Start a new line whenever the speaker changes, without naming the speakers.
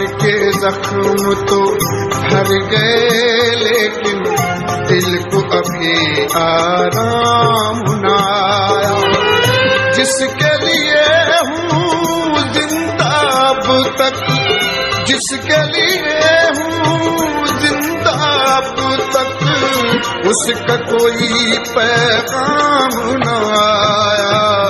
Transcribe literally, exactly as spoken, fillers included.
के जख्म तो भर गए, लेकिन दिल को अभी आराम न आया। जिसके लिए हूँ जिंदा अब तक, जिसके लिए हूँ जिंदा अब तक, उसका कोई पैगाम न आया।